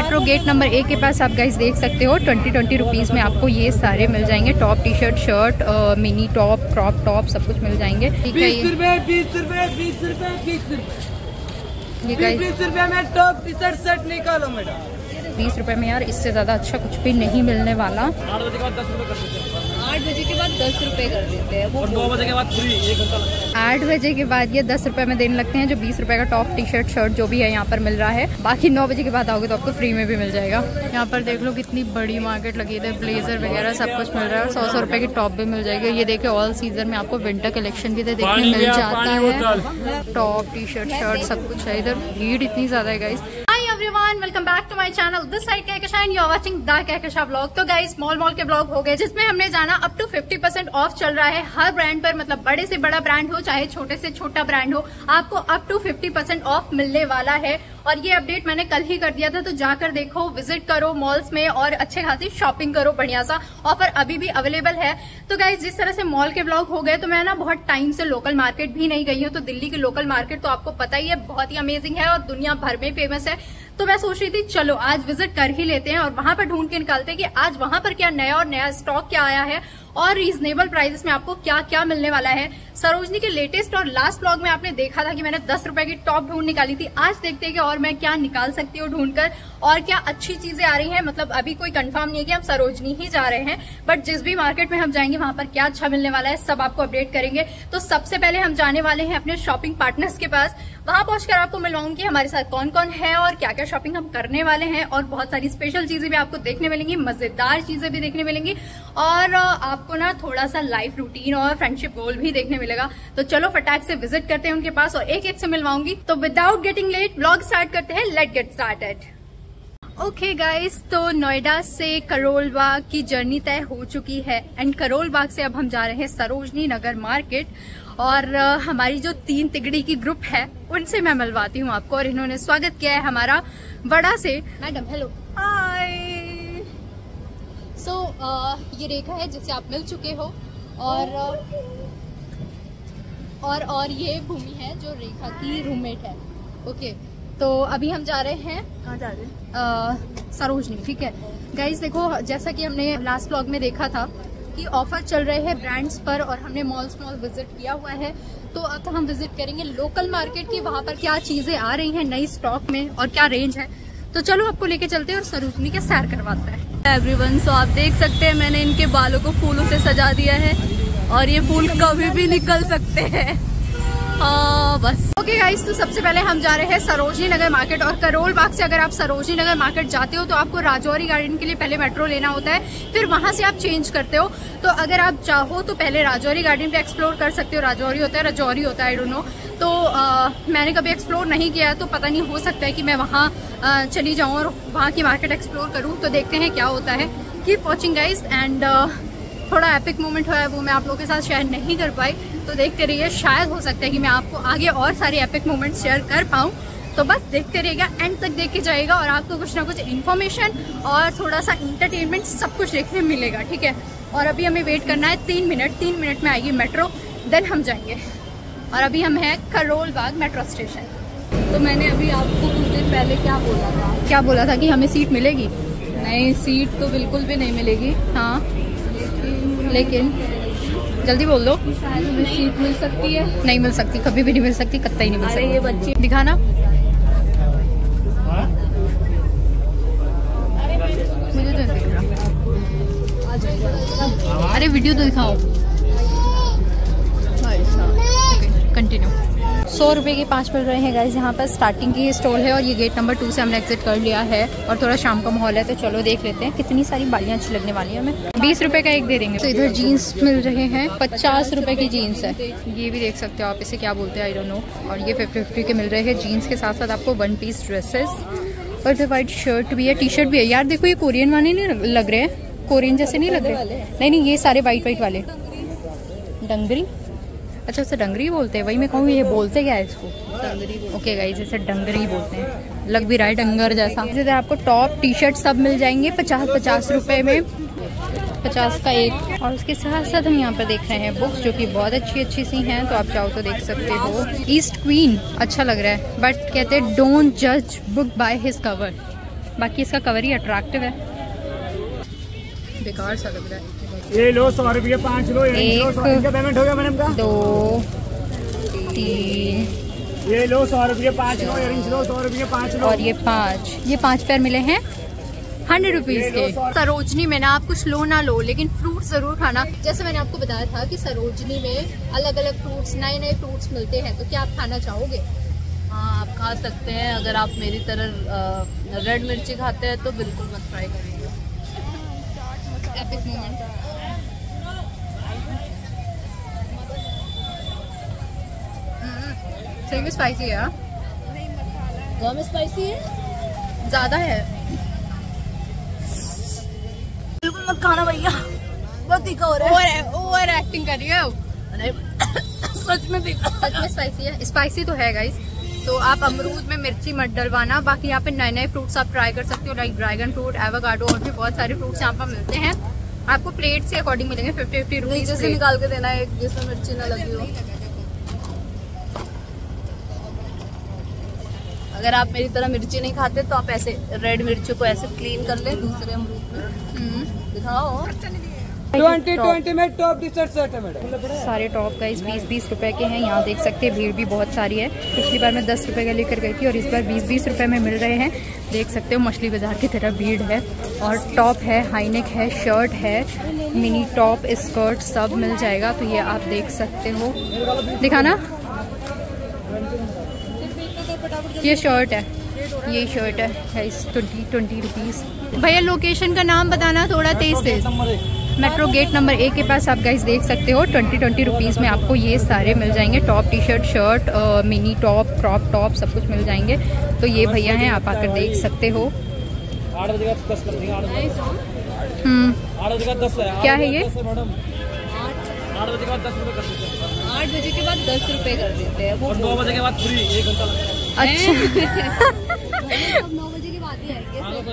Metro gate number 1 के पास आप guys देख सकते हो 20 रुपीज़ में आपको ये सारे मिल जाएंगे। Top, T shirt, shirt, mini top, crop top सब कुछ मिल जाएंगे। ठीक है, 20 रुपए 20 रुपए 20 रुपए 20 रुपए। ये 20 रुपए में टॉप टी शर्ट शर्ट निकालो मैडम। 20 रुपए में यार इससे ज़्यादा अच्छा कुछ भी नहीं मिलने वाला। 8 बजे के बाद 10 रुपए कर देते हैं। 8 बजे के बाद 10 रुपए कर देते हैं वो। 9 बजे के बाद फ्री 1 घंटा लगता है। 8 बजे के बाद ये 10 रुपए में देने लगते हैं, जो 20 रुपए का टॉप, टी शर्ट, शर्ट जो भी है यहाँ पर मिल रहा है। बाकी 9 बजे के बाद आओगे तो आपको फ्री में भी मिल जाएगा। यहाँ पर देख लो कितनी बड़ी मार्केट लगी है, ब्लेजर वगैरह सब कुछ मिल रहा है। 100 रुपए की टॉप भी मिल जाएगी। ये देखिए ऑल सीजन में आपको विंटर कलेक्शन भी देखने मिल जाता है। टॉप, टी शर्ट, शर्ट सब कुछ है। इधर भीड़ इतनी ज्यादा है guys. Everyone, welcome back to my channel, this side Kahkasha and you are watching the Kahkasha vlog. तो गाइस मॉल के व्लॉग हो गए जिसमें हमने जाना अप टू 50% ऑफ चल रहा है हर ब्रांड पर। मतलब बड़े से बड़ा ब्रांड हो चाहे छोटे से छोटा ब्रांड हो, आपको अप टू 50% ऑफ मिलने वाला है। और ये अपडेट मैंने कल ही कर दिया था, तो जाकर देखो, विजिट करो मॉल्स में और अच्छे खासी शॉपिंग करो। बढ़िया सा ऑफर अभी भी अवेलेबल है। तो गाइस जिस तरह से मॉल के व्लॉग हो गए, तो मैं ना बहुत टाइम से लोकल मार्केट भी नहीं गई हूँ। तो दिल्ली की लोकल मार्केट तो आपको पता ही है बहुत ही अमेजिंग है और दुनिया भर में फेमस है। तो मैं सोच रही थी चलो आज विजिट कर ही लेते हैं और वहां पर ढूंढ के निकालते हैं कि आज वहां पर क्या नया और नया स्टॉक क्या आया है और रीजनेबल प्राइसेस में आपको क्या क्या मिलने वाला है। सरोजनी के लेटेस्ट और लास्ट व्लॉग में आपने देखा था कि मैंने 10 रुपए की टॉप ढूंढ निकाली थी। आज देखते हैं कि और मैं क्या निकाल सकती हूँ ढूंढकर और क्या अच्छी चीजें आ रही हैं। मतलब अभी कोई कंफर्म नहीं है कि हम सरोजनी ही जा रहे हैं, बट जिस भी मार्केट में हम जाएंगे वहां पर क्या अच्छा मिलने वाला है सब आपको अपडेट करेंगे। तो सबसे पहले हम जाने वाले हैं अपने शॉपिंग पार्टनर्स के पास। वहां पहुंचकर आपको मिलवाऊंगी हमारे साथ कौन कौन है और क्या क्या शॉपिंग हम करने वाले हैं। और बहुत सारी स्पेशल चीजें भी आपको देखने मिलेंगी, मजेदार चीजें भी देखने मिलेंगी और आपको ना थोड़ा सा लाइफ रूटीन और फ्रेंडशिप गोल भी देखने मिलेगा। तो चलो फटाक से विजिट करते हैं उनके पास और एक एक से मिलवाऊंगी। तो without getting late vlog start करते हैं। Let get started. Okay guys, तो नोएडा से करोल बाग की जर्नी तय हो चुकी है एंड करोल बाग से अब हम जा रहे हैं सरोजनी नगर मार्केट। और हमारी जो 3 तिगड़ी की ग्रुप है उनसे मैं मिलवाती हूँ आपको। और इन्होंने स्वागत किया है हमारा वड़ा से। मैडम हेलो, हाय। सो ये रेखा है जिससे आप मिल चुके हो और ये भूमि है जो रेखा की रूममेट है। ओके, तो अभी हम जा रहे हैं, कहाँ जा रहे हैं? सरोजनी। ठीक है गाइस, देखो जैसा कि हमने लास्ट व्लॉग में देखा था कि ऑफर चल रहे हैं ब्रांड्स पर और हमने मॉल विजिट किया हुआ है। तो अब हम विजिट करेंगे लोकल मार्केट की, वहाँ पर क्या चीजें आ रही हैं नई स्टॉक में और क्या रेंज है। तो चलो आपको लेके चलते हैं और सरोजनी के सैर करवाते हैं। एवरीवन, सो आप देख सकते हैं मैंने इनके बालों को फूलों से सजा दिया है और ये फूल कभी भी निकल सकते हैं। हाँ बस। ओके गाइस, तो सबसे पहले हम जा रहे हैं सरोजनी नगर मार्केट। और करोल बाग से अगर आप सरोजनी नगर मार्केट जाते हो तो आपको राजौरी गार्डन के लिए पहले मेट्रो लेना होता है, फिर वहां से आप चेंज करते हो। तो अगर आप चाहो तो पहले राजौरी गार्डन पे एक्सप्लोर कर सकते हो। राजौरी होता है, राजौरी होता है, आई डोंट नो। तो मैंने कभी एक्सप्लोर नहीं किया तो पता नहीं, हो सकता है कि मैं वहाँ चली जाऊँ और वहाँ की मार्केट एक्सप्लोर करूँ। तो देखते हैं क्या होता है। Keep watching guys. एंड थोड़ा एपिक मोमेंट हुआ है वो मैं आप लोगों के साथ शेयर नहीं कर पाई, तो देखते रहिए। शायद हो सकता है कि मैं आपको आगे और सारे एपिक मोमेंट शेयर कर पाऊँ। तो बस देखते रहिएगा, एंड तक देख के जाइएगा और आपको कुछ ना कुछ इन्फॉर्मेशन और थोड़ा सा इंटरटेनमेंट सब कुछ देखने मिलेगा। ठीक है, और अभी हमें वेट करना है 3 मिनट। 3 मिनट में आएगी मेट्रो, देन हम जाएंगे। और अभी हम हैं करोल बाग मेट्रो स्टेशन। तो मैंने अभी आपको कुछ दिन पहले क्या बोला था? क्या बोला था कि हमें सीट मिलेगी? नहीं, सीट तो बिल्कुल भी नहीं मिलेगी। हाँ, लेकिन जल्दी बोल दो। हमें सीट मिल सकती है? नहीं मिल सकती, कभी भी नहीं मिल सकती, कतई नहीं मिल सकती। ये बच्चे दिखाना। मुझे तो नहीं दिख रहा। अरे वीडियो तो दिखाओ। कंटिन्यू। 100 रुपए के 5 मिल रहे हैं गाइस। यहाँ पर स्टार्टिंग की स्टॉल है और ये गेट नंबर 2 से हमने एग्जिट कर लिया है और थोड़ा शाम का माहौल है, तो चलो देख लेते हैं। कितनी सारी बालियाँ अच्छी लगने वाली है हमें। 20 रुपए का एक दे देंगे। तो इधर जीन्स मिल रहे हैं, 50 रुपए की जीन्स है। ये भी देख सकते हो आप, इसे क्या बोलते हैं आई डोंट नो। और ये 50 के मिल रहे हैं। जीन्स के साथ साथ आपको 1 पीस ड्रेसेस और इधर वाइट शर्ट भी है, टी शर्ट भी है। यार देखो ये कोरियन वाले नहीं लग रहे हैं, कोरियन जैसे नहीं लग रहे। नहीं, ये सारे वाइट वाले। डंगरी, अच्छा उसे डंगरी बोलते हैं। वही मैं कहूँ, ये बोलते क्या है इसको? डंगरी। ओके गाइस, इसे डंगरी बोलते हैं। लग भी रहा है डंगर जैसा। इसी तरह आपको टॉप, टी शर्ट सब मिल जाएंगे 50 रुपए में, 50 का एक। और उसके साथ साथ हम यहाँ पर देख रहे हैं बुक्स जो कि बहुत अच्छी सी हैं, तो आप चाहो तो देख सकते हो। ईस्ट क्वीन अच्छा लग रहा है, बट कहते हैं डोंट जज बुक बाय हिज कवर। बाकी इसका कवर ही अट्रैक्टिव है, बेकार सा लग रहा है। ये लो 100 रुपये 5 लो, 1 पेमेंट हो गया मैडम का। 2 3 ये लो 100 रुपये 5 लो, इयरिंग्स लो 100 रुपये 5 लो, और ये 5 पेयर मिले हैं 100 रुपीज के। सरोजनी में ना आप कुछ लो ना लो, लेकिन फ्रूट जरूर खाना। जैसे मैंने आपको बताया था कि सरोजनी में अलग अलग फ्रूट्स, नए नए फ्रूट्स मिलते हैं, तो क्या आप खाना चाहोगे? हाँ, आप खा सकते हैं। अगर आप मेरी तरह रेड मिर्ची खाते हैं तो बिल्कुल मत ट्राई करिएगा। Epic moment. सही में स्पाइसी है, कम स्पाइसी है, ज्यादा है। बिल्कुल मत खाना भैया, बहुत तीखा हो रहा है। ओवर एक्टिंग कर रही हो। सच में तीखा, सच में स्पाइसी है। स्पाइसी तो है गाइस। तो आप अमरूद में मिर्ची मत डलवाना। बाकी यहाँ पे नए नए फ्रूट्स आप ट्राई कर सकते हो, लाइक ड्रैगन फ्रूट, एवोकाडो, और भी बहुत सारे फ्रूट्स यहाँ पर मिलते हैं। आपको प्लेट से अकॉर्डिंग मिलेंगे, 50-50 रुपीज से निकाल के देना है, जिसमें मिर्ची ना लगी हो। अगर आप मेरी तरह मिर्ची नहीं खाते तो आप ऐसे रेड मिर्ची को ऐसे क्लीन कर ले दूसरे अमरूद में। दिखाओ। 20 में टॉप टी शर्ट है मैडम। सारे टॉप गाइस 20-20 रुपए के हैं। यहाँ देख सकते हैं भीड़ भी बहुत सारी है। पिछली बार मैं 10 रुपए का लेकर गई थी और इस बार 20-20 रुपए में मिल रहे हैं। देख सकते हो मछली बाजार की तरह भीड़ है। और टॉप है, हाईनेक है, शर्ट है, मिनी टॉप, स्कर्ट सब मिल जाएगा। तो ये आप देख सकते हो। दिखाना, ये शर्ट है, ये शर्ट है 20 रुपीज। भैया लोकेशन का नाम बताना थोड़ा तेज से। मेट्रो गेट नंबर 1 के पास आप गाइस देख सकते हो। 20 रुपीज़ में आपको ये सारे मिल जाएंगे। Top, T shirt, shirt, mini top, crop top, सब कुछ मिल जाएंगे। तो ये भैया हैं, आप आकर देख सकते हो। 8 बजे का 10 कर देंगे। 8 बजे का 10 है। क्या है ये? 8 बजे के बाद 10 रुपये कर देते हैं। 8 बजे के बाद 10 रुपए कर देते हैं। और 9 बजे के बाद फ्री, 1 घंटा। अच्छा 9 बजे के बाद ही आएंगे।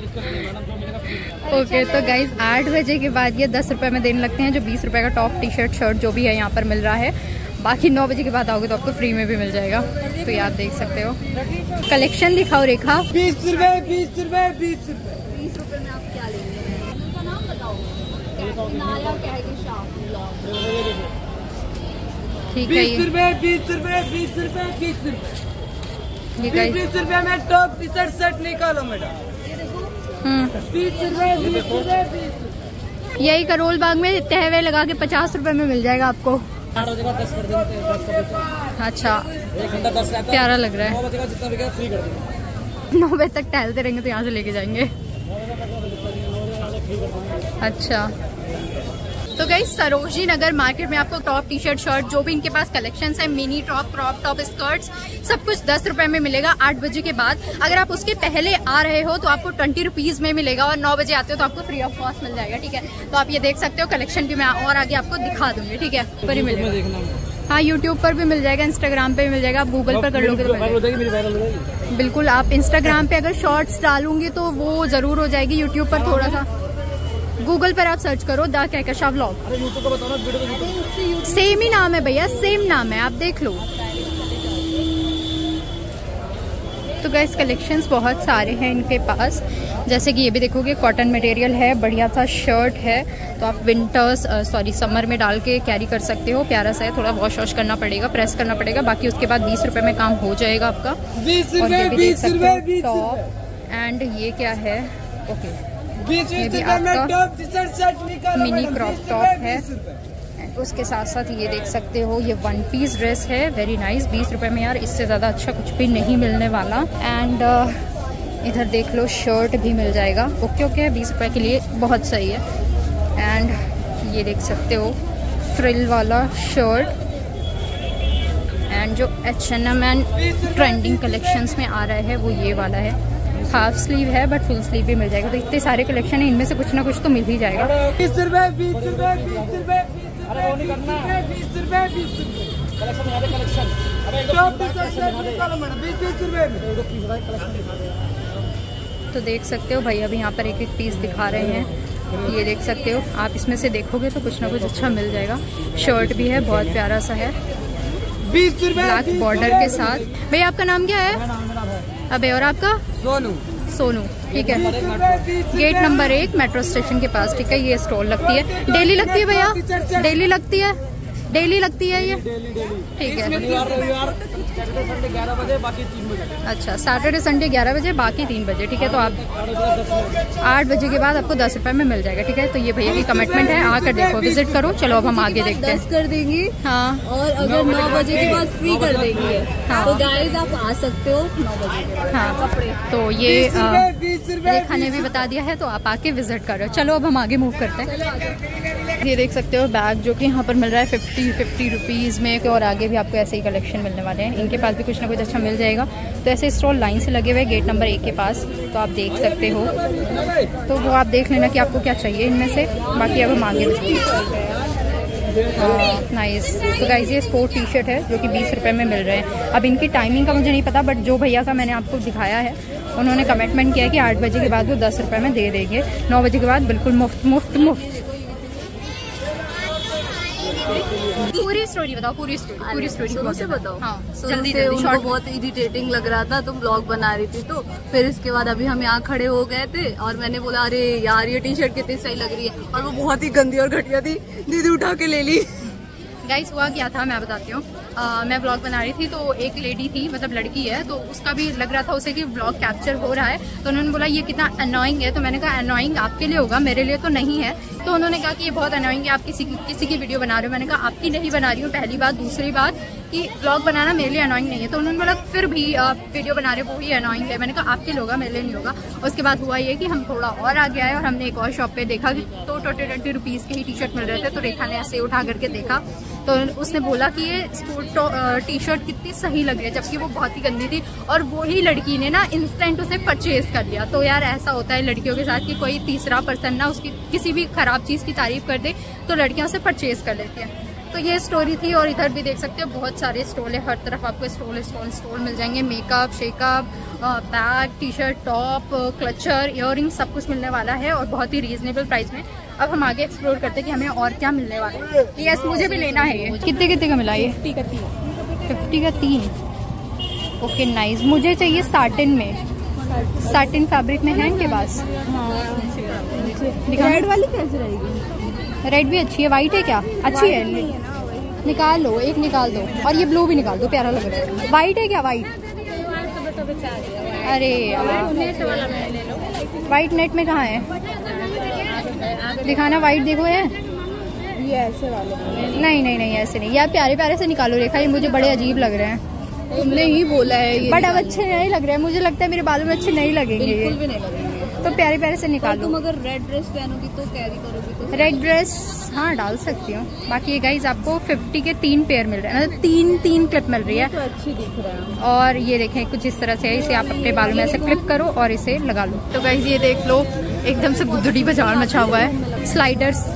ओके तो गाइज 8 बजे के बाद ये 10 रुपए में देने लगते हैं, जो 20 रुपए का टॉप, टी शर्ट, शर्ट जो भी है यहाँ पर मिल रहा है। बाकी 9 बजे के बाद आओगे तो आपको फ्री में भी मिल जाएगा। तो ये आप देख सकते हो। कलेक्शन दिखाओ रेखा। 20 रुपए 20 रुपए 20 रुपए 20 रुपए में आप क्या लेंगे? उनका नाम बताओ। नाया क्या है कि शाम ठीक है। 20 रुपए 20 रुपए 20 रुपए 20 रुपए ये गाइस 20 रुपए में टॉप टी शर्ट शर्ट निकालो मैडम। 20 रुपए 20 रुपए 20 रुपए। यही करोल बाग में तहवे लगा के 50 रुपए में मिल जाएगा आपको। 8 बजे का 10 कर देते हैं। 10 का अच्छा 1 घंटा 10 रहता है। प्यारा लग रहा है। 9 बजे का जितना भी फ्री कर देंगे। 9 बजे तक टहलते रहेंगे तो यहाँ से लेके जाएंगे। अच्छा तो गाइस सरोजनी नगर मार्केट में आपको टॉप, टी शर्ट, शर्ट जो भी इनके पास कलेक्शंस है, mini top, crop top, skirts, सब कुछ 10 रुपए में मिलेगा 8 बजे के बाद। अगर आप उसके पहले आ रहे हो तो आपको 20 रुपीज में मिलेगा, और 9 बजे आते हो तो आपको फ्री ऑफ कॉस्ट मिल जाएगा। ठीक है, तो आप ये देख सकते हो। कलेक्शन भी मैं और आगे आपको दिखा दूंगी। ठीक है, पर ही मिलेगा। हाँ यूट्यूब पर भी मिल जाएगा, इंस्टाग्राम पे भी मिल जाएगा। आप गूगल पर कर लोगे तो मिल जाएगा। बिल्कुल, आप इंस्टाग्राम पे अगर शॉर्ट्स डालूंगी तो वो जरूर हो जाएगी। यूट्यूब पर थोड़ा सा गूगल पर आप सर्च करो द कहकशां व्लॉग। सेम ही नाम है भैया, सेम नाम है, आप देख लो। तो गाइस कलेक्शंस बहुत सारे हैं इनके पास। जैसे कि ये भी देखोगे कॉटन मटेरियल है, बढ़िया सा शर्ट है। तो आप समर में डाल के कैरी कर सकते हो। प्यारा सा है, थोड़ा वॉश करना पड़ेगा, प्रेस करना पड़ेगा। बाकी उसके बाद 20 रुपए में काम हो जाएगा आपका। 20 और ये भी रुपए देख 20 सकते रुपए हो 20 टॉप। रुपए एंड ये क्या है? ओके 20 ये भी रुपए में आपका टॉप टी शर्ट शर्ट निकालो मिनी मैडम। क्रॉप 20 टॉप रुपए, है। 20 रुपए। उसके साथ साथ ये देख सकते हो, ये 1 पीस ड्रेस है, वेरी नाइस। 20 रुपए में यार इससे ज़्यादा अच्छा कुछ भी नहीं मिलने वाला। एंड इधर देख लो शर्ट भी मिल जाएगा। ओके ओके 20 रुपए के लिए बहुत सही है। एंड ये देख सकते हो फ्रिल वाला शर्ट। एंड जो H&M एंड ट्रेंडिंग कलेक्शंस में आ रहा है वो ये वाला है। हाफ स्लीव है बट फुल स्लीव भी मिल जाएगा। तो इतने सारे कलेक्शन है, इनमें से कुछ ना कुछ तो मिल ही जाएगा। 20 रुपए 20 रुपए 20 रुपए 20 रुपए 20 रुपए collection top T shirt shirt निकालो मैडम। 20 रुपए में। तो देख सकते हो भैया भी यहाँ पर एक एक पीस दिखा रहे हैं। ये देख सकते हो, आप इसमें से देखोगे तो कुछ ना कुछ अच्छा मिल जाएगा। शर्ट भी है, बहुत प्यारा सा है, 20 रुपए ब्लैक बॉर्डर के साथ। भैया आपका नाम क्या है? अबे और आपका? सोनू। सोनू। ठीक है, गेट नंबर 1 मेट्रो स्टेशन के पास। ठीक है, ये स्टॉल लगती है, डेली लगती है भैया, डेली लगती है, डेली लगती है ये। ठीक है, संडे 11 बजे बाकी 3 बजे। अच्छा, सैटरडे संडे 11 बजे बाकी 3 बजे। ठीक है, तो आप 8 बजे के बाद आपको 10 रुपए में मिल जाएगा। ठीक है, तो ये भैया की कमिटमेंट है, आकर देखो, विजिट करो। चलो अब हम आगे देखते हैं। 10 कर देंगे, हाँ, और अगर 9 बजे के बाद फ्री कर देंगे। हाँ। तो गाइस आप आ सकते हो 9 बजे के बाद। हाँ, तो ये रेखा ने भी बता दिया है, तो आप आके विजिट करो। चलो अब हम आगे मूव करते हैं। ये देख सकते हो बैग जो कि यहाँ पर मिल रहा है 50 रुपीज़ में, और आगे भी आपको ऐसे ही कलेक्शन मिलने वाले हैं। इनके पास भी कुछ ना कुछ अच्छा मिल जाएगा। तो ऐसे स्टॉल लाइन से लगे हुए हैं गेट नंबर 1 के पास, तो आप देख सकते हो। तो वो आप देख लेना कि आपको क्या चाहिए इनमें से। बाकी अब हम आगे नाइस। तो गाइस ये स्पोर्ट टी शर्ट है जो कि 20 रुपये में मिल रहे हैं। अब इनकी टाइमिंग का मुझे नहीं पता, बट जो भैया का मैंने आपको दिखाया है उन्होंने कमिटमेंट किया है कि 8 बजे के बाद वो 10 रुपये में दे देंगे, 9 बजे के बाद बिल्कुल मुफ्त मुफ्त मुफ्त। पूरी स्टोरी बताओ, पूरी स्टोरी शुरू से बताओ। हाँ, जल्दी से उनको बहुत इरिटेटिंग लग रहा था, तुम ब्लॉग बना रही थी, तो फिर इसके बाद अभी हम यहाँ खड़े हो गए थे और मैंने बोला अरे यार ये टी शर्ट कितनी सही लग रही है, और वो बहुत ही गंदी और घटिया थी, दीदी उठा के ले ली। गाइस हुआ क्या था मैं बताती हूँ। मैं ब्लॉग बना रही थी, तो एक लेडी थी, मतलब लड़की है, तो उसका भी लग रहा था उसे कि ब्लॉग कैप्चर हो रहा है। तो उन्होंने बोला ये कितना अनोइंग है, तो मैंने कहा अनोइंग आपके लिए होगा, मेरे लिए तो नहीं है। तो उन्होंने कहा कि ये बहुत अनोइंग है, आप किसी की वीडियो बना रहे हो। मैंने कहा आपकी नहीं बना रही हूँ, पहली बात। दूसरी बात कि ब्लॉग बनाना मेरे लिए अनोइंग नहीं है। तो उन्होंने बोला फिर भी आप वीडियो बना रहे हो वो ही अनोइंग है। मैंने कहा आपके लिए होगा, मेरे लिए नहीं होगा। उसके बाद हुआ ये कि हम थोड़ा और आगे आए और हमने एक और शॉप पे देखा कि तो 20 रुपीज़ के ही टी शर्ट मिल रहे थे। तो रेखा ने ऐसे उठा करके देखा, तो उसने बोला कि ये स्पोर्ट टी शर्ट कितनी सही लग रही है, जबकि वो बहुत ही गंदी थी। और वही लड़की ने ना इंस्टेंट उसे परचेज कर लिया। तो यार ऐसा होता है लड़कियों के साथ कि कोई तीसरा पर्सन ना उसकी किसी भी खराब चीज़ की तारीफ कर दे तो लड़कियां उसे परचेज कर लेती हैं। तो ये स्टोरी थी। और इधर भी देख सकते हो बहुत सारे स्टॉल है, हर तरफ आपको स्टॉल मिल जाएंगे। Makeup, shakeup, bag, T shirt, top, clutcher, earring सब कुछ मिलने वाला है और बहुत ही रीजनेबल प्राइस में। अब हम आगे एक्सप्लोर करते हैं कि हमें और क्या मिलने वाला है। यस, मुझे भी लेना है ये। कितने का मिला ये? 50 का 3। Okay nice. मुझे चाहिए साटिन में, साटिन फैब्रिक में है इनके पास? रेड वाली कैसे रहेगी? रेड भी अच्छी है, वाइट है क्या? अच्छी है, निकाल लो, एक निकाल दो। और ये ब्लू भी निकाल दो, प्यारा लग रहा है। वाइट है क्या? वाइट? अरे वाइट नेट में कहाँ है? दिखाना वाइट। देखो ये ऐसे वाले नहीं ऐसे नहीं, यार प्यारे प्यारे से निकालो रेखा, ये मुझे बड़े अजीब लग रहे हैं। तुमने ही बोला है ये, बट अब अच्छे नहीं लग रहे हैं, मुझे लगता है मेरे बालों में अच्छे नहीं लगेंगे। बिल्कुल भी नहीं लगेंगे। तो प्यारे प्यारे से निकालो। तुम अगर रेड ड्रेस पहनोगी तो कैरी करोगी तो रेड ड्रेस हाँ डाल सकती हूँ। बाकी ये गाइज आपको 50 के 3 पेयर मिल रहे हैं, मतलब 3 क्लिप मिल रही है। तो अच्छी दिख रहा है। और ये देखें कुछ इस तरह से है, इसे आप अपने बालों में ऐसे क्लिप करो और इसे लगा लो। तो गाइज ये देख लो, एकदम से गुदड़ी बाजार मचा हुआ है। स्लाइडर्स,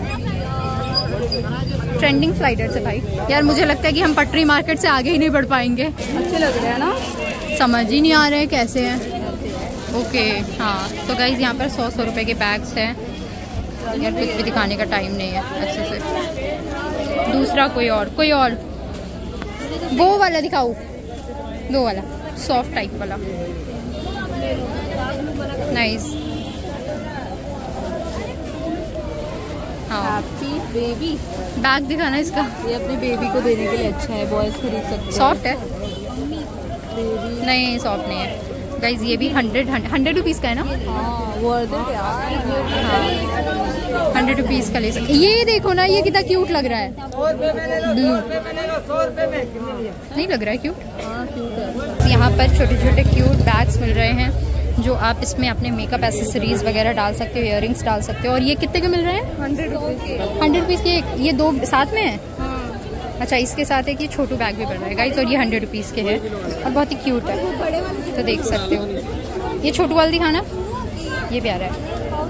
ट्रेंडिंग स्लाइडर्स है भाई। यार मुझे लगता है कि हम पटरी मार्केट से आगे ही नहीं बढ़ पाएंगे। अच्छे लग रहे हैं ना, समझ ही नहीं आ रहे कैसे हैं। ओके हाँ, तो गाइज यहाँ पर 100 रुपए के बैग्स हैं। यार कुछ भी दिखाने का टाइम नहीं है अच्छे से। दूसरा कोई और वो वाला दिखाओ, वो वाला सॉफ्ट टाइप वाला। नाइस। हाँ, हैप्पी बेबी बैग दिखाना इसका। ये अपनी बेबी को देने के लिए अच्छा है, बॉयज खरीद सकते हैं। सॉफ्ट है? नहीं सॉफ्ट नहीं है गाइज। ये भी 100 रुपीज़ का है ना? हाँ, वर्थ इट यार। हाँ 100 रुपीज़ का ले सकते। ये देखो ना, ये कितना क्यूट लग रहा है। ब्लू नहीं लग रहा है क्यूट? हाँ क्यूट है। यहाँ पर छोटे छोटे क्यूट बैग्स मिल रहे हैं जो आप इसमें अपने मेकअप एसेसरीज वगैरह डाल सकते हो, इयररिंग्स डाल सकते हो। और ये कितने के मिल रहे हैं? 100 रुपीज़ के। ये 2 साथ में है? अच्छा, इसके साथ एक ये छोटू बैग भी पड़ रहा है गाइस, और ये 100 रुपीज़ के है और बहुत ही क्यूट है, तो देख सकते हो। ये छोटू वाला दिखाना, ये प्यारा है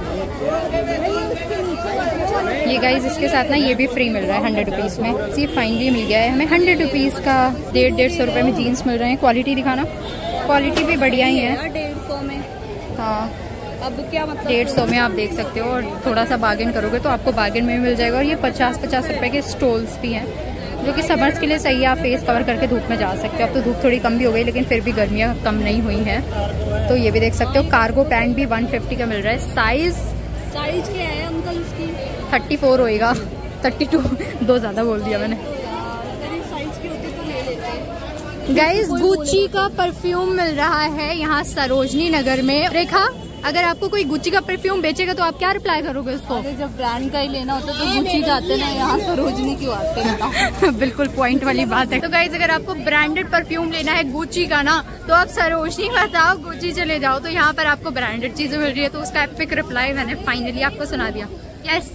ये गाइस। इसके साथ ना ये भी फ्री मिल रहा है 100 रुपीज़ में। ये फाइनली मिल गया है हमें 100 रुपीज़ का। 150 रुपये में जीन्स मिल रहे हैं। क्वालिटी दिखाना, क्वालिटी भी बढ़िया ही है। 150 में? हाँ, अब क्या मतलब 150 में आप देख सकते हो। और थोड़ा सा बार्गेन करोगे तो आपको बार्गेन में भी मिल जाएगा। और ये 50 रुपए के स्टॉल्स भी हैं, जो कि समर्स के लिए सही है। आप फेस कवर करके धूप में जा सकते हो। अब तो धूप थोड़ी कम भी हो गई, लेकिन फिर भी गर्मियाँ कम नहीं हुई हैं। तो ये भी देख सकते हो। कार्गो पैंट भी 150 का मिल रहा है। साइज क्या है अंकल उसकी? 34 होएगा, 32 2 ज़्यादा बोल दिया मैंने। गाइस गुच्ची का परफ्यूम मिल रहा है यहाँ सरोजनी नगर में। रेखा, अगर आपको कोई गुच्ची का परफ्यूम बेचेगा तो आप क्या रिप्लाई करोगे उसको? अरे जब ब्रांड का ही लेना होता तो गुच्ची जाते ना, यहाँ सरोजनी क्यों आते हैं? बिल्कुल पॉइंट वाली बात है। तो गाइस अगर आपको ब्रांडेड परफ्यूम लेना है गुच्ची का ना, तो आप सरोजनी मत आओ, गुच्ची चले जाओ। तो यहाँ पर आपको ब्रांडेड चीजें मिल रही है। तो उसका एपिक रिप्लाई मैंने फाइनली आपको सुना दिया। यस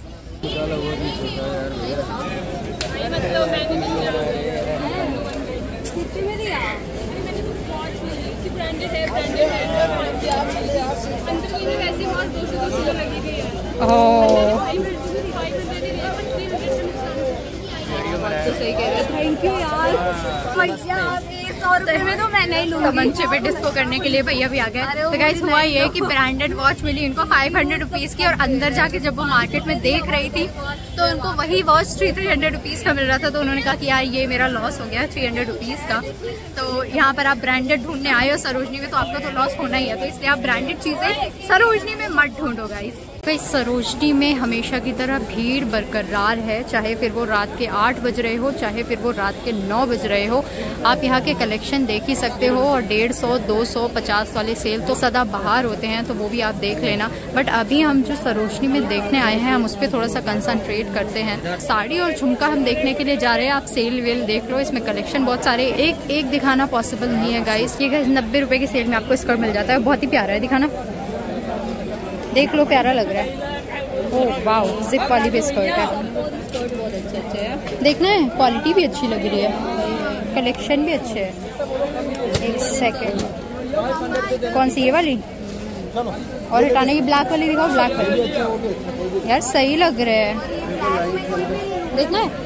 सही कह रहे, थैंक यू यार भैया। 100 रुपए में तो मैं नहीं लूंगी। मंचे पे डिस्को करने के लिए भैया भी आ गए। तो गाइस हुआ ये कि ब्रांडेड वॉच मिली इनको 500 रुपीज की, और अंदर जाके जब वो मार्केट में देख रही थी तो उनको वही वॉच 300 रुपीज का मिल रहा था। तो उन्होंने कहा कि यार ये मेरा लॉस हो गया 300 रुपीज का। तो यहाँ पर आप ब्रांडेड ढूंढने आए हो सरोजनी में, तो आपका तो लॉस होना ही है। तो इसलिए आप ब्रांडेड चीजें सरोजनी में मत ढूंढो गाइस। भाई सरोजनी में हमेशा की तरह भीड़ बरकरार है, चाहे फिर वो रात के 8 बज रहे हो, चाहे फिर वो रात के 9 बज रहे हो। आप यहाँ के कलेक्शन देख ही सकते हो। और 150, 200, 50 वाले सेल तो सदा बाहर होते हैं, तो वो भी आप देख लेना। बट अभी हम जो सरोजनी में देखने आए हैं, हम उस पर थोड़ा सा कंसंट्रेट करते हैं। साड़ी और झुमका हम देखने के लिए जा रहे हैं। आप सेल वेल देख लो, इसमें कलेक्शन बहुत सारे, एक दिखाना पॉसिबल नहीं है गाइस। ये गाइस 90 रुपए की सेल में आपको स्कर्ट मिल जाता है। बहुत ही प्यारा है, दिखाना, देख लो, प्यारा लग रहा है। ओह वाओ, जिप वाली भी स्कर्ट है। बहुत अच्छे है, देखना है, क्वालिटी भी अच्छी लग रही है, कलेक्शन भी अच्छे है। एक सेकेंड, कौन सी, ये वाली? और हटाने की ब्लैक वाली दिखाओ, ब्लैक वाली यार सही लग रहा है, देखना है।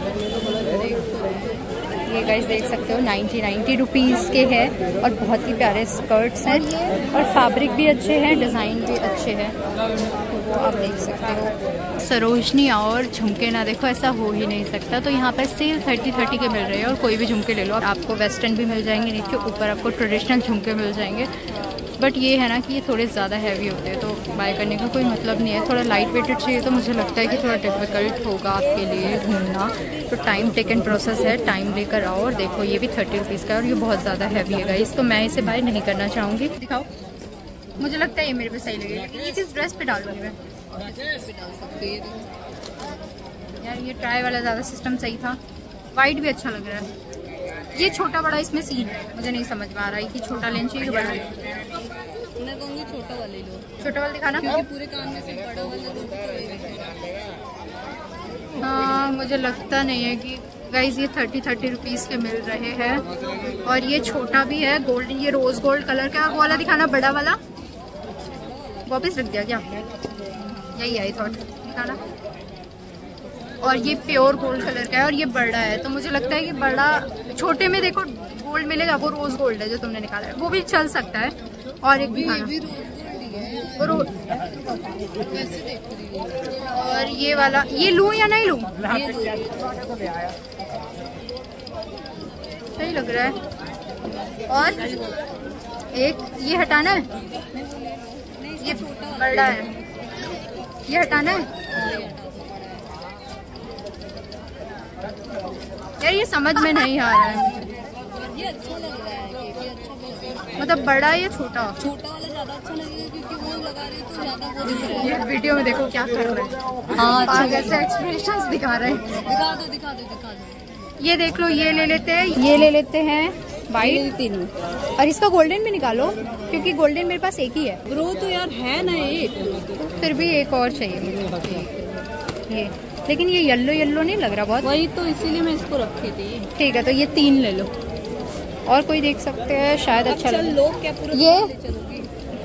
ये गाइस देख सकते हो 90 रुपीज़ के हैं, और बहुत ही प्यारे स्कर्ट्स हैं, और फैब्रिक भी अच्छे हैं, डिज़ाइन भी अच्छे हैं, तो वो आप देख सकते हो। सरोजनी और झुमके ना देखो, ऐसा हो ही नहीं सकता। तो यहाँ पर सेल 30 के मिल रहे हैं, और कोई भी झुमके ले लो। आपको वेस्टर्न भी मिल जाएंगे, नीचे ऊपर आपको ट्रेडिशनल झुमके मिल जाएंगे। बट ये है ना कि ये थोड़े ज़्यादा हैवी होते हैं, तो बाय करने का कोई मतलब नहीं है। थोड़ा लाइट वेटेड चाहिए तो मुझे लगता है कि थोड़ा डिफ़िकल्ट होगा आपके लिए ढूंढना। तो टाइम टेकन प्रोसेस है, टाइम लेकर आओ। और देखो ये भी 30 रुपीज़ का है, और ये बहुत ज़्यादा हैवी है गाइस, तो मैं इसे बाय नहीं करना चाहूँगी। दिखाओ, मुझे लगता है ये मेरे पे सही लगेगा। ये चीज़ ड्रेस पे डाल दूँगी मैं यार। ये ट्राई वाला ज़्यादा सिस्टम सही था। वाइट भी अच्छा लग रहा है। ये छोटा बड़ा इसमें सीन है, मुझे नहीं समझ में आ रहा है कि छोटा लेना चाहिए कि बड़ा। मैं कहूँगी छोटा वाले लो, छोटा वाला दिखाना, क्योंकि पूरे कान में से बड़ा वाला लो। हाँ मुझे लगता नहीं है कि गाइज ये 30 रुपीज़ के मिल रहे हैं। और ये छोटा भी है, गोल्डन, ये रोज गोल्ड कलर का वाला दिखाना, बड़ा वाला वापस रख दिया क्या? यही आई थॉट, दिखाना। और ये प्योर गोल्ड कलर का है, और ये बड़ा है। तो मुझे लगता है कि बड़ा, छोटे में देखो गोल्ड मिलेगा, वो रोज गोल्ड है जो तुमने निकाला है, वो भी चल सकता है। और एक दिखाना, और ये वाला, ये लूं या नहीं लूं? सही लग रहा है। और एक ये हटाना है, ये बड़ा है, ये हटाना है यार, ये समझ में नहीं आ रहा है मुझे। ये अच्छा लग रहा है, ये अच्छा लग रहा है। मतलब बड़ा या छोटा? छोटा वाला ज्यादा अच्छा लगेगा, क्योंकि वो लगा रही है तो ज्यादा वो दिख रहा है। ये वीडियो में देखो क्या कर रहे हैं। हाँ अच्छा, कैसे एक्सप्रेशंस दिखा रहे हैं। दिखा दो दिखा दो दिखा दो। ये देख लो, ये ले लेते हैं, ये ले लेते हैं वाइट, तीनों। और इसका गोल्डन भी निकालो, क्योंकि गोल्डन मेरे पास एक ही है। ब्रो तो यार है ना एक, फिर भी एक और चाहिए ये, लेकिन ये येलो येलो नहीं लग रहा बहुत। वही तो इसीलिए मैं इसको रखी थी। ठीक है, तो ये 3 ले लो। और कोई देख सकते हैं शायद अच्छा लगे। लोग क्या पूरा ये चलोगी?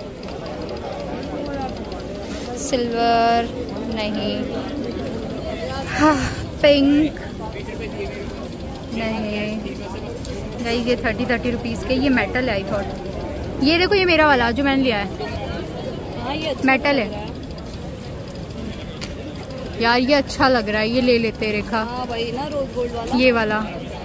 सिल्वर नहीं, हाँ पिंक नहीं गाइस, ये 30 रुपीज़ के, ये मेटल है आई थॉट। ये देखो, ये मेरा वाला जो मैंने लिया है, हाँ ये अच्छा मेटल है यार, ये अच्छा लग रहा है, ये ले लेते रेखा। हाँ भाई ना, रोज गोल्ड वाला, ये वाला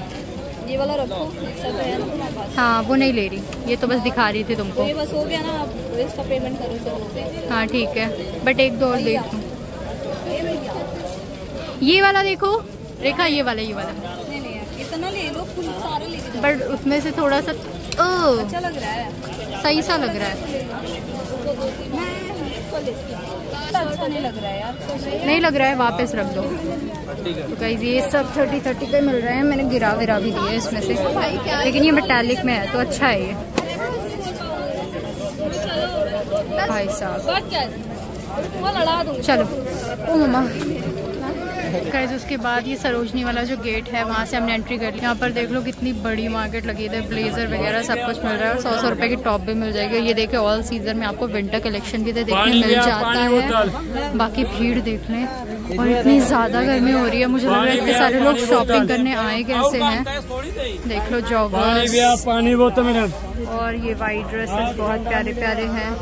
ये वाला रखो, इसका तो है ना तुम्हारे पास? हाँ वो नहीं ले रही, ये तो बस दिखा रही थी तुमको। तो ये बस हो गया ना, आप इसका पेमेंट करो तो। हाँ ठीक है, बट एक दो और देख लूँ। ये भैया, ये वाला देखो रेखा, ये वाला नहीं नहीं यार, इतना ले लो, फुल सारे लेके जाओ। बट उसमें से थोड़ा सा अच्छा लग रहा है, सही सा लग रहा है। मैं इसको लेती हूँ। अच्छा नहीं लग रहा है यार, नहीं लग रहा है, वापस रख दो। तो गाइस ये सब 30 के मिल रहे हैं, मैंने गिरा विरा भी दिए इसमें से, लेकिन ये मेटालिक में है तो अच्छा है ये। भाई साहब चलो। ओ मम्मा गाइस, उसके बाद ये सरोजनी वाला जो गेट है वहाँ से हमने एंट्री कर ली। यहाँ पर देख लो कितनी बड़ी मार्केट लगी है, ब्लेजर वगैरह सब कुछ मिल रहा है और 100 रुपए की टॉप भी मिल जाएगी। ये देखे ऑल सीजन में आपको विंटर कलेक्शन भी देखने मिल जाता है। बाकी भीड़ देख लें, और इतनी ज़्यादा गर्मी हो रही है, मुझे लग रहा है इतने सारे लोग शॉपिंग करने आए कैसे हैं। देख लो जॉगर्स, पानी बोतल, और ये वाइट ड्रेसेस बहुत प्यारे प्यारे हैं।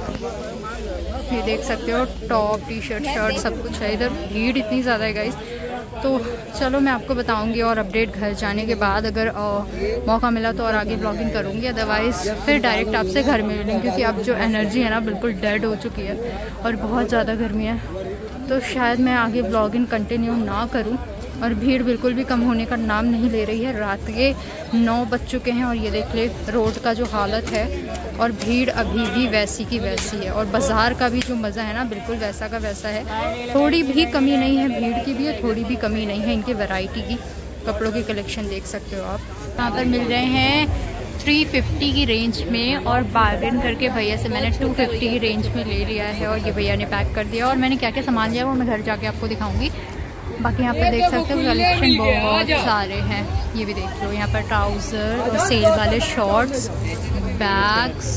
ये देख सकते हो टॉप टी शर्ट शर्ट सब कुछ है। इधर भीड़ इतनी ज़्यादा है गाइस। तो चलो मैं आपको बताऊंगी और अपडेट घर जाने के बाद, अगर मौका मिला तो और आगे ब्लॉगिंग करूंगी, अदरवाइज़ फिर डायरेक्ट आपसे घर में मिलूंगी, क्योंकि अब जो एनर्जी है ना बिल्कुल डेड हो चुकी है और बहुत ज़्यादा गर्मी है। तो शायद मैं आगे ब्लॉगिंग कंटिन्यू ना करूं, और भीड़ बिल्कुल भी कम होने का नाम नहीं ले रही है। रात के 9 बज चुके हैं और ये देख ले रोड का जो हालत है, और भीड़ अभी भी वैसी की वैसी है। और बाज़ार का भी जो मज़ा है ना बिल्कुल वैसा का वैसा है, थोड़ी भी कमी नहीं है, भीड़ की भी है, थोड़ी भी कमी नहीं है इनके वैरायटी की। कपड़ों की कलेक्शन देख सकते हो आप, यहाँ पर मिल रहे हैं 350 की रेंज में, और बार्गेन करके भैया से मैंने 250 की रेंज में ले लिया है, और ये भैया ने पैक कर दिया। और मैंने क्या क्या सामान लिया वो मैं घर जाके आपको दिखाऊंगी। बाकी यहाँ पर देख सकते हो कलेक्शन बहुत सारे हैं, ये भी देख लो। यहाँ पर ट्राउज़र, सेल वाले शॉर्ट्स, बैग्स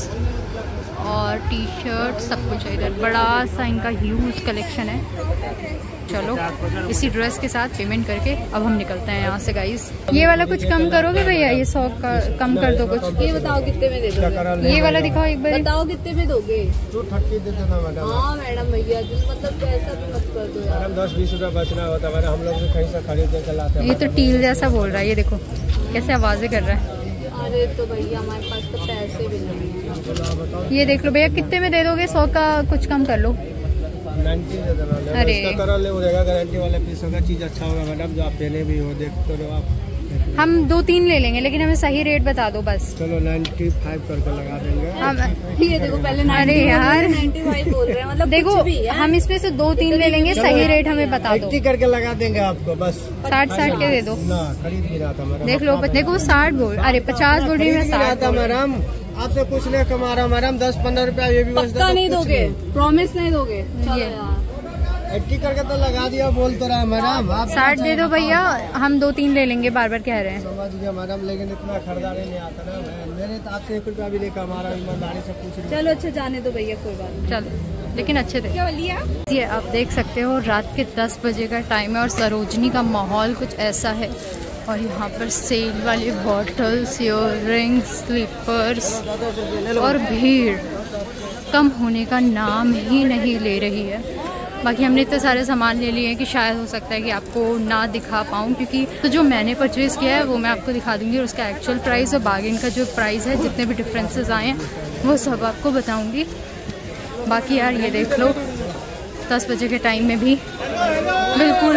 और टी शर्ट सब कुछ है। इधर बड़ा सा इनका ह्यूज कलेक्शन है। चलो इसी ड्रेस के साथ पेमेंट करके अब हम निकलते हैं यहाँ से गाइस। ये वाला कुछ कम करोगे भैया, ये 100 का कम कर दो कुछ। ये बताओ कितने में दे दोगे? ये वाला दिखाओ एक बार, बताओ कितने में दोगे? 230 दे देना मैडम। हाँ मैडम भैया, मतलब ऐसा भी मत कर दो यार। 10-20 रुपया बचना होता है, हम लोग भी कहीं से खरीद के लाते हैं। ये तो टील जैसा बोल रहा है, ये देखो कैसे आवाजें कर रहा है। अरे तो भैया हमारे पास तो पैसे भी नहीं है। ये देख लो भैया, कितने में दे दोगे? 100 का कुछ कम कर लो। 90 दे देना। अरे करा ले, गारंटी वाला पीस होगा, चीज अच्छा होगा मैडम, जो आप देने भी हो देख तो आप। हम 2-3 ले लेंगे, लेकिन हमें सही रेट बता दो बस। चलो 95 करके लगा देंगे। हम ये देखो पहले 90 अरे यार 95 बोल रहे हैं, मतलब देखो कुछ भी है। हम इसमें से 2-3 ले लेंगे, सही रेट हमें बता दो। 80 करके लगा देंगे आपको बस। 60 के दे दो ना, खरीद भी रहा था मैडम। देख लो, देखो 60 बोल, अरे 50 बोल रही है, मैं 60 बोल रही हूँ। मैडम आपसे कुछ नहीं कमा रहा मैडम, 10-15 रुपया ये भी पक्का नहीं दोगे? प्रॉमिस नहीं दोगे? चलो ये। यार 80 करके तो लगा दिया, बोल तो रहा मैडम। आप 60 दे दो भैया, हम 2-3 ले लेंगे, बार बार कह रहे हैं। समझ गया मैडम, लेकिन इतना खरीदारी नहीं आता ना। मेरे तो आपसे 1 रुपया भी नहीं कमा रहा, ईमानदारी से पूछ रही। चलो अच्छा जाने दो भैया, कोई बात नहीं। चलो लेकिन अच्छे थे। क्या लिया? ये आप देख सकते हो रात के 10 बजे का टाइम है और सरोजनी का माहौल कुछ ऐसा है। और यहाँ पर सेल वाले बॉटल्स, ईयररिंग्स, स्लीपर्स, और भीड़ कम होने का नाम ही नहीं ले रही है। बाकी हमने इतने सारे सामान ले लिए हैं कि शायद हो सकता है कि आपको ना दिखा पाऊँ, क्योंकि तो जो मैंने परचेज़ किया है वो मैं आपको दिखा दूँगी, और उसका एक्चुअल प्राइस और बार्गेन का जो प्राइस है, जितने भी डिफरेंसेस आए हैं वो सब आपको बताऊँगी। बाकी यार ये देख लो 10 बजे के टाइम में भी बिल्कुल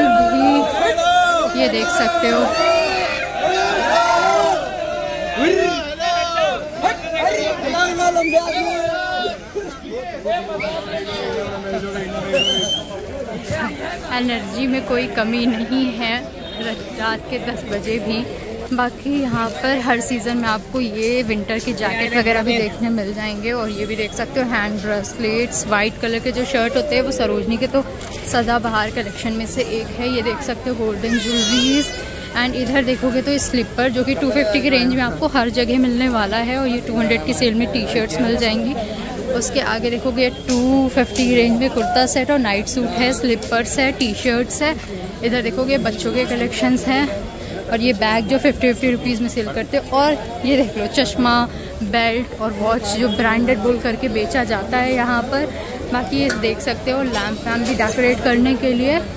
भी, ये देख सकते हो एनर्जी में कोई कमी नहीं है रात के 10 बजे भी। बाकी यहाँ पर हर सीज़न में आपको ये विंटर के जैकेट वगैरह भी देखने मिल जाएंगे, और ये भी देख सकते हो हैंड ब्रेसलेट्स, वाइट कलर के जो शर्ट होते हैं वो सरोजनी के तो सदाबहार कलेक्शन में से एक है। ये देख सकते हो गोल्डन ज्वेलरीज, एंड इधर देखोगे तो स्लीपर जो कि 250 की रेंज में आपको हर जगह मिलने वाला है, और ये 200 की सेल में टी शर्ट्स मिल जाएंगी। उसके आगे देखोगे 250 की रेंज में कुर्ता सेट और नाइट सूट है, स्लीपर्स है, टी शर्ट्स है। इधर देखोगे बच्चों के कलेक्शंस हैं, और ये बैग जो 50 रुपीज़ में सेल करते हैं। और ये देख लो चश्मा, बेल्ट और वॉच जो ब्रांडेड बोल करके बेचा जाता है यहाँ पर। बाकी ये देख सकते हो लैम्प वैम्प भी डेकोरेट करने के लिए,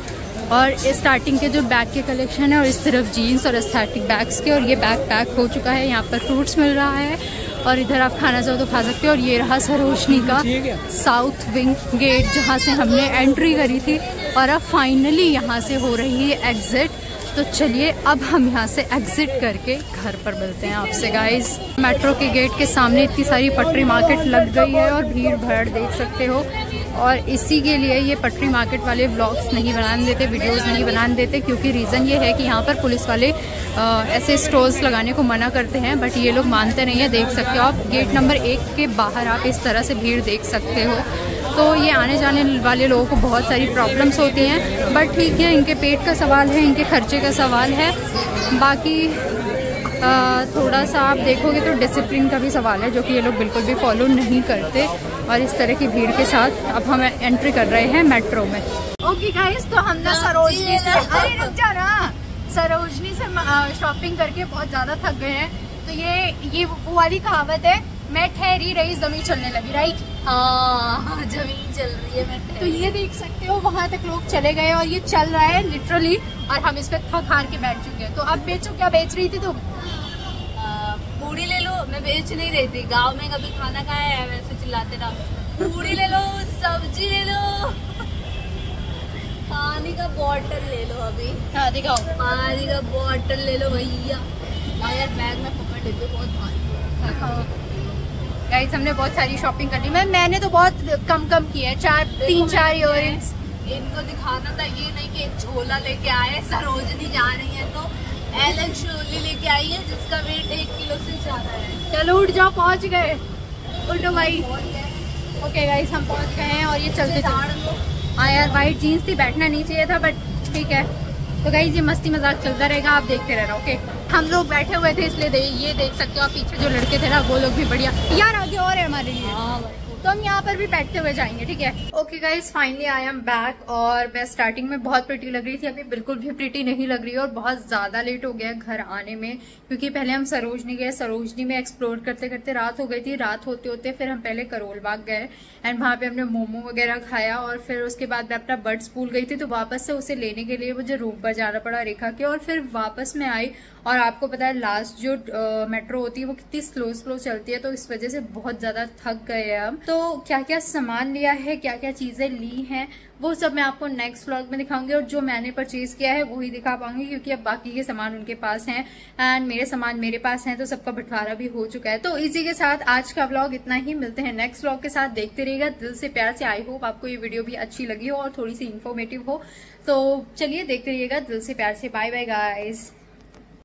और स्टार्टिंग के जो बैग के कलेक्शन है और इस तरफ जीन्स और एस्थेटिक बैग्स के, और ये बैग पैक हो चुका है। यहाँ पर फ्रूट्स मिल रहा है और इधर आप खाना चाहो तो खा सकते हो। और ये रहा सरोजनी का साउथ विंग गेट जहाँ से हमने एंट्री करी थी और अब फाइनली यहाँ से हो रही है एग्जिट। तो चलिए अब हम यहाँ से एग्जिट करके घर पर मिलते हैं आपसे गाइस। मेट्रो के गेट के सामने इतनी सारी पटरी मार्केट लग गई है और भीड़ भाड़ देख सकते हो, और इसी के लिए ये पटरी मार्केट वाले व्लॉग्स नहीं बनाने देते, वीडियोस नहीं बनाने देते, क्योंकि रीज़न ये है कि यहाँ पर पुलिस वाले ऐसे स्टॉल्स लगाने को मना करते हैं, बट ये लोग मानते नहीं है। देख सकते हो आप गेट नंबर 1 के बाहर आप इस तरह से भीड़ देख सकते हो। तो ये आने जाने वाले लोगों को बहुत सारी प्रॉब्लम्स होती हैं, बट ठीक है, इनके पेट का सवाल है, इनके खर्चे का सवाल है। बाकी थोड़ा सा आप देखोगे तो डिसिप्लिन का भी सवाल है, जो कि ये लोग बिल्कुल भी फॉलो नहीं करते। और इस तरह की भीड़ के साथ अब हम एंट्री कर रहे हैं मेट्रो में। ओके गाइस, तो हम ना सरोजनी से, अरे रुक जा ना, सरोजनी से शॉपिंग करके बहुत ज़्यादा थक गए हैं। तो ये वो वाली कहावत है, मैं ठहरी रही जमीन चलने लगी, राइट? हाँ, जमीन चल रही है। मैं तो ये देख सकते हो वहाँ तक लोग चले गए और ये चल रहा है लिटरली, और हम इस पे थक हार के बैठ चुके हैं। तो अब बेचो, क्या बेच रही थी तुम? पूड़ी ले लो। मैं बेच नहीं रही थी, गांव में कभी खाना खाया है वैसे चिल्लाते रहो। पूड़ी ले लो, सब्जी ले लो, पानी का बॉटल ले लो। अभी हाँ दिखाओ, पानी का बॉटल ले लो भैया। यार बैग में पकड़ डिब्बे बहुत भारी। गाइस हमने बहुत सारी शॉपिंग कर ली। मैंने तो बहुत कम की है, 3-4 इयररिंग्स। इनको दिखाना था, ये नहीं कि एक झोला लेके आए। सरोजनी जा रही है तो एलन शोली लेके आई है जिसका वेट 1 किलो से ज्यादा है। चलो उठ जाओ, पहुंच गए। उठो भाई। ओके गाइस, हम पहुंच गए हैं और ये चलते हाँ यार, वाइट जीन्स थी, बैठना नहीं चाहिए था, बट ठीक है। तो गाइस ये मस्ती मजाक चलता रहेगा, आप देखते रहना। ओके, हम लोग बैठे हुए थे इसलिए ये देख सकते हो आप, पीछे जो लड़के थे ना वो लोग भी बढ़िया। यार आगे और है हमारे लिए, तो हम यहाँ पर भी बैठते हुए जाएंगे, ठीक है। Okay guys, finally I am back. और मैं स्टार्टिंग में बहुत प्रिटी लग रही थी, अभी बिल्कुल भी प्रिटी नहीं लग रही है, और बहुत ज्यादा लेट हो गया घर आने में, क्योंकि पहले हम सरोजनी गए, सरोजनी में एक्सप्लोर करते करते रात हो गई थी। रात होते होते फिर हम पहले करोल बाग गए एंड वहाँ पे हमने मोमो वगैरह खाया, और फिर उसके बाद मैं अपना बड्स भूल गई थी, तो वापस से उसे लेने के लिए मुझे रूम पर जाना पड़ा रेखा के, और फिर वापस में आई। और आपको पता है लास्ट जो मेट्रो होती है वो कितनी स्लो चलती है, तो इस वजह से बहुत ज्यादा थक गए हैं हम। तो क्या क्या सामान लिया है, क्या क्या चीजें ली हैं, वो सब मैं आपको नेक्स्ट व्लॉग में दिखाऊंगी, और जो मैंने परचेज किया है वही दिखा पाऊंगी, क्योंकि अब बाकी के सामान उनके पास हैं एंड मेरे सामान मेरे पास हैं, तो सबका बंटवारा भी हो चुका है। तो इसी के साथ आज का व्लॉग इतना ही, मिलते हैं नेक्स्ट व्लॉग के साथ। देखते रहिएगा दिल से प्यार से। आई होप आपको ये वीडियो भी अच्छी लगी हो और थोड़ी सी इन्फॉर्मेटिव हो। तो चलिए देखते रहिएगा दिल से प्यार से। Bye bye guys.